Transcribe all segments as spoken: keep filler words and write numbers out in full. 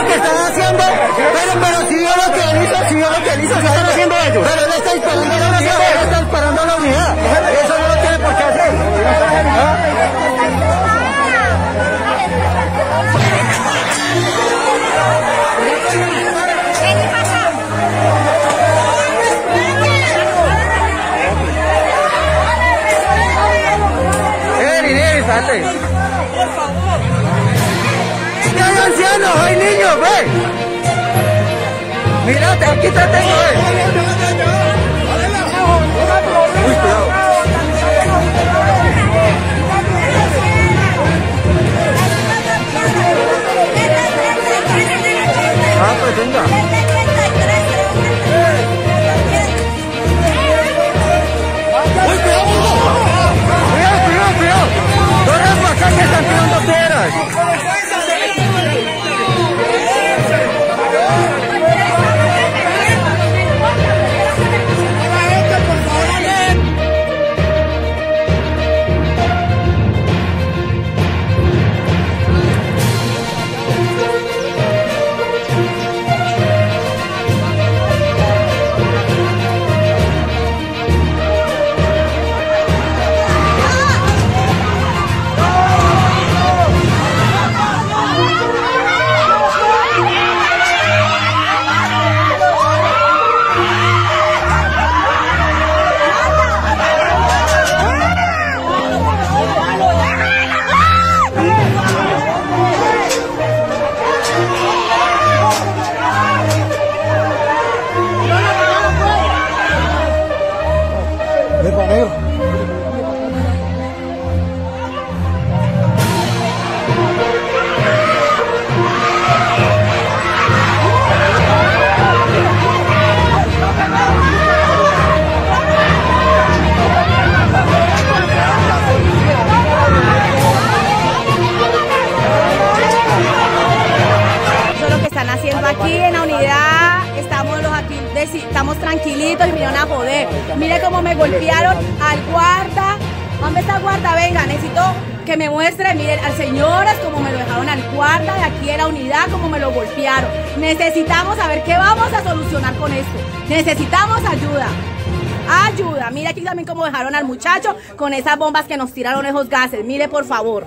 lo que están haciendo, pero, pero si yo lo que él hizo, si yo lo que él hizo, ¿qué están haciendo ellos? Pero él está disparando a la unidad, él está disparando a la unidad, eso no lo tiene por qué hacer. Eri, Eri, sale. Hay ancianos, hay niños, ve. Mírate, aquí te tengo, ve. Uy, cuidado. Ah, pues venga. Uy, cuidado, cuidado, cuidado, cuidado. Corran para acá que están tirando piedras. Aquí en la unidad estamos los aquí, estamos tranquilitos y vinieron a joder. Mire cómo me golpearon al guarda. ¿Dónde está el guarda? Venga, necesito que me muestre, miren, al señores como me lo dejaron al guarda de aquí en la unidad, como me lo golpearon. Necesitamos saber qué vamos a solucionar con esto. Necesitamos ayuda. Ayuda. Mire aquí también cómo dejaron al muchacho con esas bombas que nos tiraron esos gases. Mire, por favor.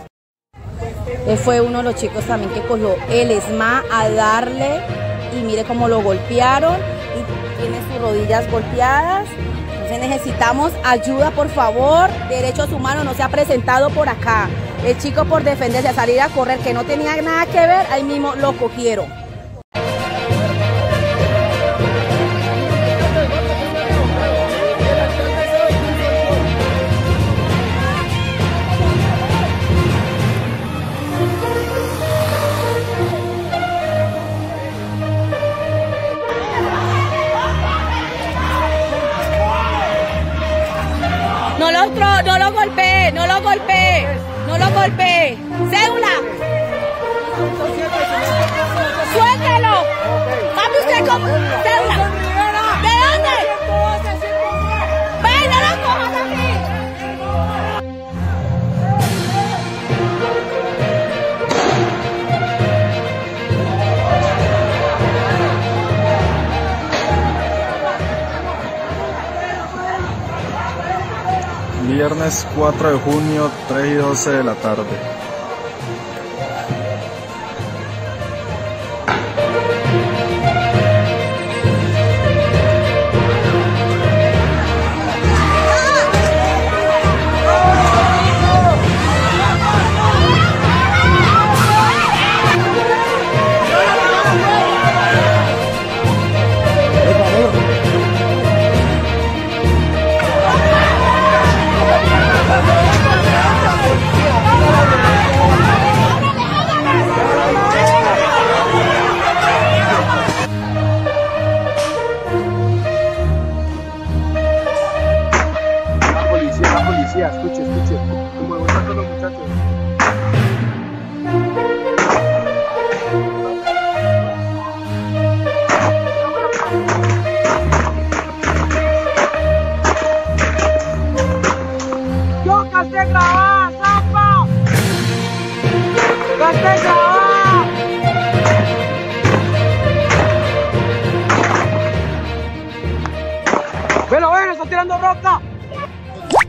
Él fue uno de los chicos también que cogió el ESMA a darle y mire cómo lo golpearon y tiene sus rodillas golpeadas. Entonces necesitamos ayuda, por favor. Derechos Humanos no se ha presentado por acá. El chico por defenderse a salir a correr que no tenía nada que ver, ahí mismo lo cogieron. No lo, no lo golpeé, no lo golpeé, no lo golpeé. ¡Cédula! ¡Suéltelo! ¡Papi, usted como! ¡Cédula! ¿De dónde? ¡Ven, no lo cojas así! Viernes cuatro de junio, tres y doce de la tarde. ¡Vamos!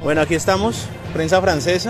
Bueno, aquí estamos, prensa francesa,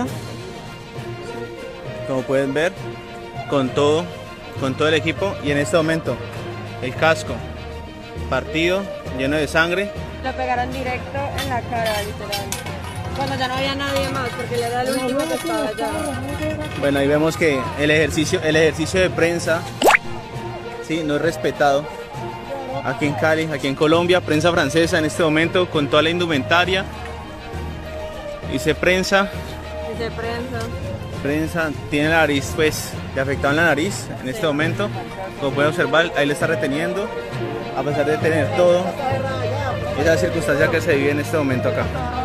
como pueden ver, con todo, con todo el equipo, y en este momento el casco partido, lleno de sangre. Lo pegaron directo en la cara, literal. Cuando ya no había nadie más, porque él era el último que estaba allá. Bueno, ahí vemos que el ejercicio, el ejercicio de prensa, sí, no es respetado. Aquí en Cali, aquí en Colombia, prensa francesa en este momento con toda la indumentaria. Dice prensa. Dice prensa. Prensa, tiene la nariz, pues, le afectado en la nariz en este momento. Como pueden observar, ahí le está reteniendo, a pesar de tener todo. Esa es la circunstancia que se vive en este momento acá.